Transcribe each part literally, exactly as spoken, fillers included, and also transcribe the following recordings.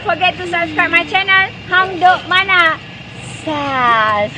don't forget to subscribe my channel Hang Duk Mana. Sas.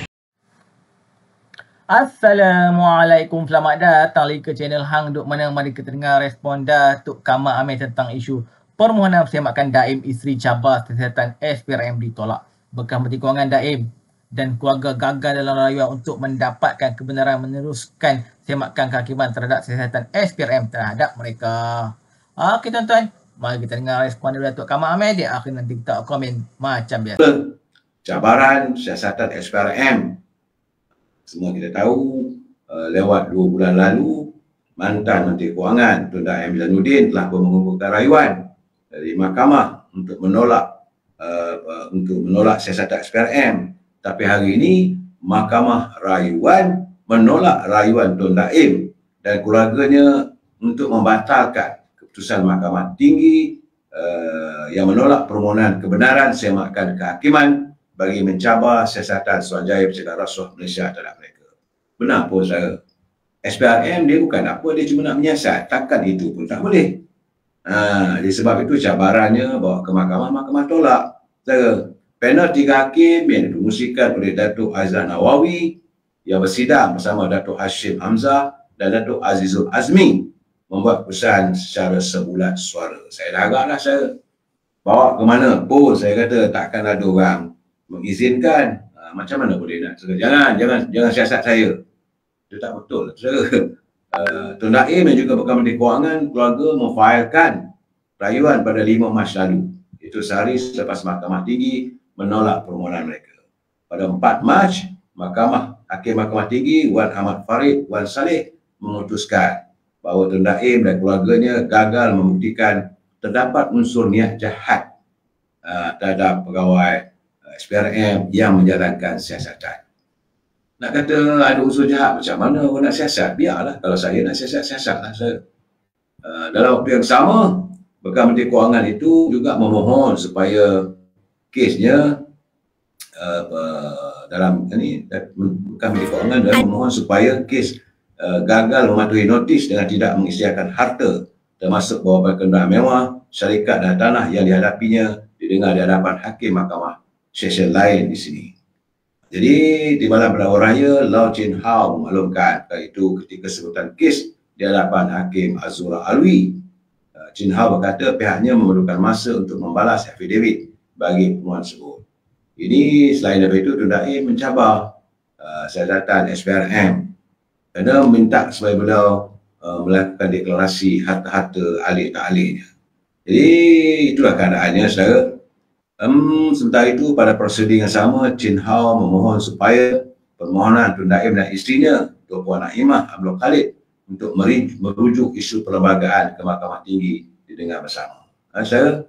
Assalamualaikum, selamat datang lagi ke channel Hang Duk Mana. Mari kita dengar respon Datuk Kamal Amir tentang isu permohonan persemakan Daim isteri cabar kesihatan S P R M ditolak. Bekas Menteri Kewangan Daim dan keluarga gagal dalam rayuan untuk mendapatkan kebenaran meneruskan semakan kehakiman terhadap kesihatan S P R M terhadap mereka. Okey tuan-tuan, mari kita dengar respon dari Datuk Kamal Amir. Di akhir nanti kita komen macam biasa. Cabaran siasatan S P R M. Semua kita tahu uh, lewat dua bulan lalu mantan Menteri Kewangan Tun Daim Zainuddin telah pun mengumpulkan rayuan dari mahkamah untuk menolak uh, uh, untuk menolak siasatan S P R M. Tapi hari ini mahkamah rayuan menolak rayuan Tun Daim dan keluarganya untuk membatalkan keputusan Mahkamah Tinggi uh, yang menolak permohonan kebenaran semakan kehakiman bagi mencabar siasatan Suruhanjaya Pencegahan Rasuah Malaysia terhadap mereka. Benar pun saudara, S P R M dia bukan apa, dia cuma nak menyiasat, takkan itu pun tak boleh. Ha, jadi sebab itu cabarannya bawa ke mahkamah, mahkamah tolak. Saudara, panel tiga hakim yang dipromosikan oleh Datuk Aizan Nawawi yang bersidang bersama Datuk Hashim Hamzah dan Datuk Azizul Azmi membuat keputusan secara sebulat suara. Saya dah agaklah saya bawa ke mana pun saya kata takkan ada orang mengizinkan. Ha, macam mana boleh nak? Jangan, jangan, jangan siasat saya. Itu tak betul. Saudara, uh, Tun Daim dan juga Bekas Menteri Kewangan keluarga memfailkan rayuan pada lima Mac lalu. Itu sehari selepas Mahkamah Tinggi menolak permohonan mereka. Pada empat Mac, Mahkamah Hakim Mahkamah Tinggi Wan Ahmad Farid Wan Saleh memutuskan bahawa Tun Daim dan keluarganya gagal membuktikan terdapat unsur niat jahat uh, terhadap pegawai S P R M yang menjalankan siasatan. Nak kata ada unsur jahat, macam mana orang nak siasat? Biarlah, kalau saya nak siasat, siasatlah saya. Uh, dalam waktu yang sama, Bekas Menteri Kewangan itu juga memohon supaya kesnya uh, uh, dalam ini, Bekas Menteri Kewangan dan memohon supaya kes uh, gagal mematuhi notis dengan tidak mengisytiharkan harta termasuk bawa kenderaan mewah, syarikat dan tanah yang dihadapinya didengar di hadapan hakim mahkamah session lain di sini. Jadi di malam pendakwa raya, Lau Chin Hao memaklumkan itu ketika sebutan kes di hadapan Hakim Azura Alwi. Chin Hao berkata pihaknya memerlukan masa untuk membalas affidavit bagi permohonan tersebut. Ini selain daripada itu, Tun Daim mencabar uh, siasatan S P R M kerana minta supaya beliau uh, melakukan deklarasi harta-harta ahli tak ahlinya. Jadi itulah keadaannya saudara. Um, sementara itu pada prosedur yang sama, Chin Hao memohon supaya permohonan Tun Daim dan isterinya Tuan Puan Naimah Abdul Khalid untuk merujuk isu perlembagaan ke Mahkamah Tinggi didengar bersama. Ha, saya,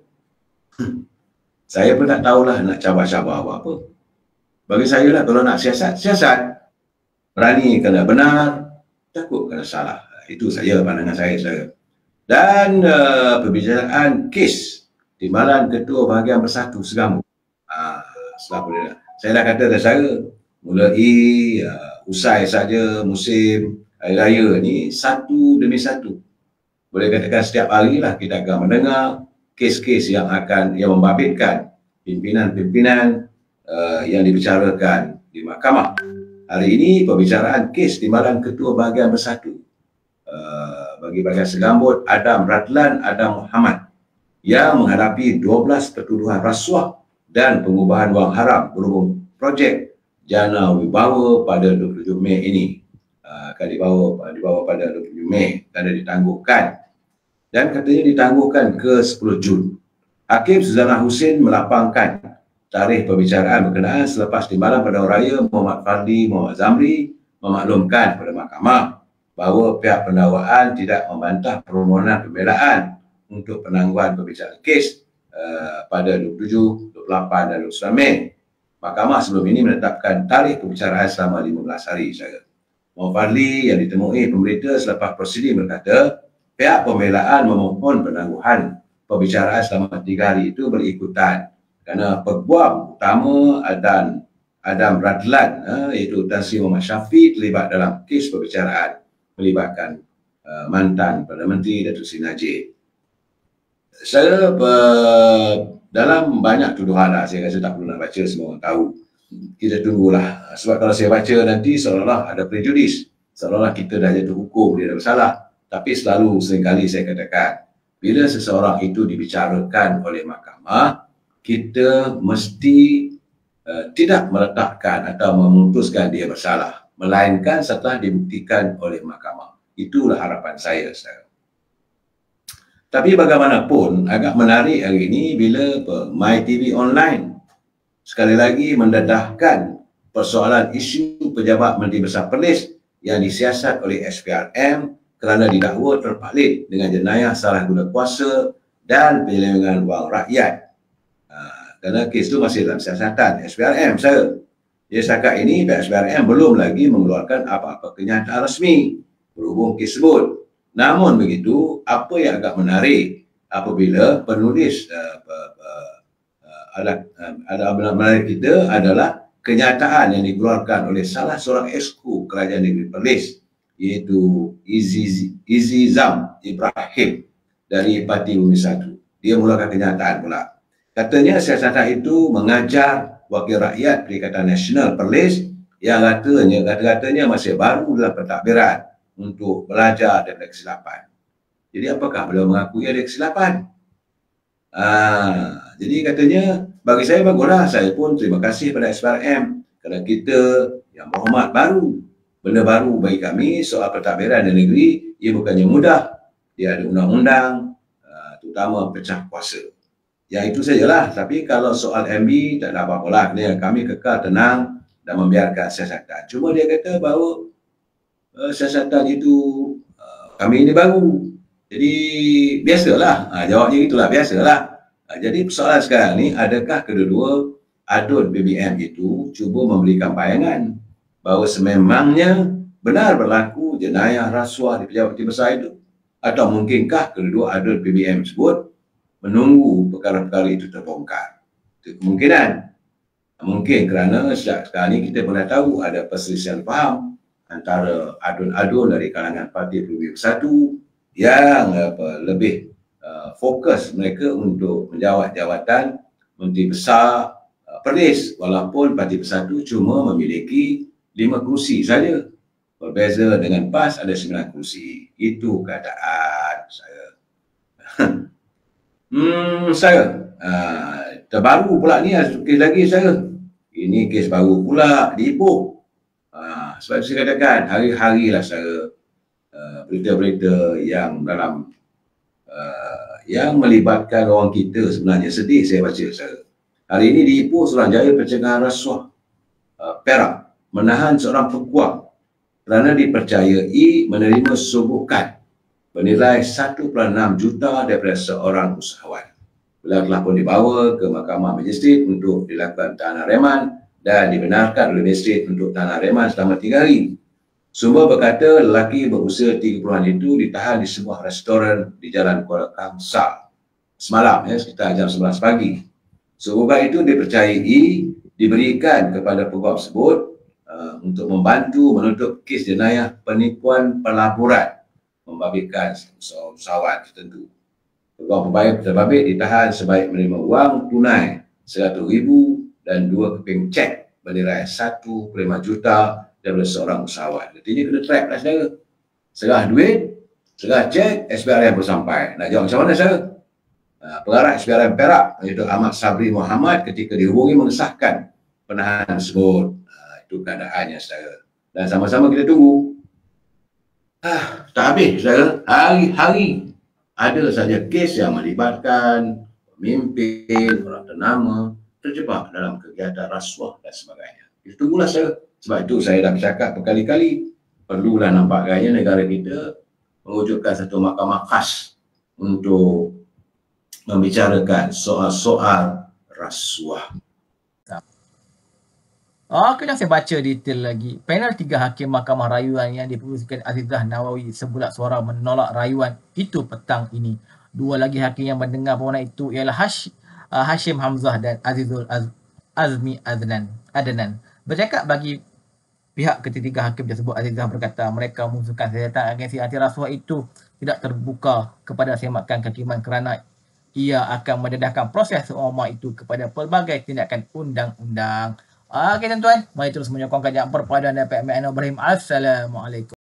saya pun tak tahulah nak cabar-cabar apa-apa. Bagi saya lah, kalau nak siasat, siasat. Berani kena benar, takut kena salah. Itu saja pandangan saya. saya. Dan uh, perbicaraan kes Timbalan Ketua Bahagian Bersatu Segamu. Ah, setelah saya dah kata dah saya mulai uh, usai saja musim hari raya ni satu demi satu. Boleh katakan setiap hari lah kita akan mendengar kes-kes yang akan yang membabitkan pimpinan-pimpinan uh, yang dibicarakan di mahkamah. Hari ini pembicaraan kes Timbalan Ketua Bahagian Bersatu uh, bagi bahagian Segambut Adam Radlan Adam Muhammad yang menghadapi dua belas pertuduhan rasuah dan pengubahan wang haram berhubung projek Jana Wibawa pada dua puluh tujuh Mei ini. Uh, akan dibawa, dibawa pada dua puluh tujuh Mei kerana ditangguhkan. Dan katanya ditangguhkan ke sepuluh Jun. Hakim Suzana Husin melapangkan tarikh perbicaraan berkenaan selepas timbalan pada raya Muhammad Fadli Muhammad Zamri memaklumkan kepada mahkamah bahawa pihak pendakwaan tidak membantah permohonan pembelaan untuk penangguhan perbicaraan kes uh, pada dua puluh tujuh, dua puluh lapan dan dua puluh sembilan Mei. Mahkamah sebelum ini menetapkan tarikh perbicaraan selama lima belas hari saja. Muhammad Fadli yang ditemui pemberita selepas prosedur berkata, pihak pembelaan memohon penangguhan perbicaraan selama tiga hari itu berikutan kerana peguam utama Adam, Adam Radlan uh, iaitu Tan Sri Muhammad Syafiq terlibat dalam kes perbicaraan melibatkan uh, mantan Perdana Menteri Datuk Seri Najib. Saya uh, dalam banyak tuduhan lah, saya rasa tak perlu nak baca, semua orang tahu. Kita tunggulah. Sebab kalau saya baca nanti seolah-olah ada prejudis, seolah-olah kita dah jatuh hukum, dia dah bersalah. Tapi selalu seringkali saya katakan, bila seseorang itu dibicarakan oleh mahkamah, kita mesti uh, tidak meletakkan atau memutuskan dia bersalah, melainkan setelah dibuktikan oleh mahkamah. Itulah harapan saya sekarang. Tapi bagaimanapun, agak menarik hari ini bila MyTV Online sekali lagi mendedahkan persoalan isu pejabat Menteri Besar Perlis yang disiasat oleh S P R M kerana didakwa terpalit dengan jenayah salah guna kuasa dan penyelewengan wang rakyat. Ha, kerana kes itu masih dalam siasatan S P R M saya. Jadi setakat ini pihak S P R M belum lagi mengeluarkan apa-apa kenyataan resmi berhubung kes tersebut. Namun begitu, apa yang agak menarik apabila penulis uh, uh, uh, alat uh, ada menarik kita adalah kenyataan yang dikeluarkan oleh salah seorang exco Kerajaan Negeri Perlis, iaitu Izizam Ibrahim dari Parti Bumi Satu. Dia mulakan kenyataan pula. Katanya siasatan itu mengajar wakil rakyat Perikatan Nasional Perlis yang katanya kata-katanya masih baru dalam pentadbiran untuk belajar daripada kesilapan. Jadi apakah beliau mengakui ada kesilapan? Ah, jadi katanya, bagi saya baguslah, saya pun terima kasih pada S P R M kerana kita yang berhormat baru. Benda baru bagi kami soal pentadbiran di negeri, ia bukannya mudah. Dia ada undang-undang, uh, terutama pecah kuasa. Ya itu sajalah. Tapi kalau soal M B tak ada apa-apalah. Kami kekal tenang dan membiarkan siasatan. Cuma dia kata bahawa uh, siasatan itu uh, kami ini baru. Jadi biasalah. Ha, jawabnya itulah, biasalah. Ha, jadi persoalan sekarang ni, adakah kedua-dua adun B B M itu cuba memberikan bayangan bahawa sememangnya benar berlaku jenayah rasuah di pejabat Menteri Besar itu? Atau mungkinkah kedua adun B B M tersebut menunggu perkara-perkara itu terbongkar? Itu kemungkinan. Mungkin kerana sejak sekarang ini kita pernah tahu ada perselisihan faham antara adun-adun dari kalangan Parti Bumi Bersatu yang apa, lebih uh, fokus mereka untuk menjawat jawatan Menteri Besar uh, Perlis, walaupun Parti Bersatu cuma memiliki lima kerusi saja. Berbeza dengan P A S ada sembilan kerusi. Itu keadaan saya. hmm, saya. Uh, terbaru pula ni, kes lagi saya. Ini kes baru pula di Ipoh. Uh, sebab saya katakan, hari-harilah saya uh, berita-berita yang dalam uh, yang melibatkan orang kita sebenarnya. Sedih saya baca saya. Hari ini di Ipoh, Suruhanjaya Pencegahan Rasuah uh, Perak menahan seorang pekuak kerana dipercayai menerima sogokan bernilai satu perpuluhan enam juta daripada seorang usahawan. Beliau telah pun dibawa ke Mahkamah Magistrate untuk dilakukan tahanan reman dan dibenarkan oleh Magistrate untuk tahanan reman selama tiga hari. Sumber berkata lelaki berusia tiga puluhan itu ditahan di sebuah restoran di Jalan Kuala Kangsar semalam, ya, sekitar jam sebelas pagi. Sogokan itu dipercayai diberikan kepada pegawai tersebut Uh, untuk membantu menutup kes jenayah penipuan pelaburan membabitkan usahawan tertentu. Pegawai pembayar terbabit ditahan sebaik menerima wang tunai seratus ribu dan dua keping cek bernilai satu perpuluhan lima juta daripada seorang usahawan. Artinya kena track lah saudara. Serah duit, serah cek, S P R M pun sampai. Nak jawab macam mana saudara? Uh, pengarah S P R M Perak, iaitu Ahmad Sabri Muhammad, ketika dihubungi mengesahkan penahanan tersebut. Itu keadaannya saudara. Dan sama-sama kita tunggu. Ah, tak habis saudara. Hari-hari ada saja kes yang melibatkan pemimpin, orang ternama terjebak dalam kegiatan rasuah dan sebagainya. Kita tunggulah saudara. Sebab itu saya dah bercakap berkali-kali, perlulah nampak gaya negara kita mewujudkan satu mahkamah khas untuk membicarakan soal-soal rasuah. Oh, kena saya baca detail lagi. Panel tiga hakim Mahkamah Rayuan yang diputuskan Azizah Nawawi sebulat suara menolak rayuan itu petang ini. Dua lagi hakim yang mendengar permohonan itu ialah Hash, uh, Hashim Hamzah dan Azizul Az, Azmi Adnan. Adnan. Bercakap bagi pihak ketiga hakim tersebut, Azizah berkata mereka mengusulkan siasatan agensi anti rasuah itu tidak terbuka kepada semakan kehakiman kerana ia akan mendedahkan proses seumur itu kepada pelbagai tindakan undang-undang. Okey tuan-tuan, mari terus menyokong kajian perpaduan daripada Amin Ibrahim. Assalamualaikum.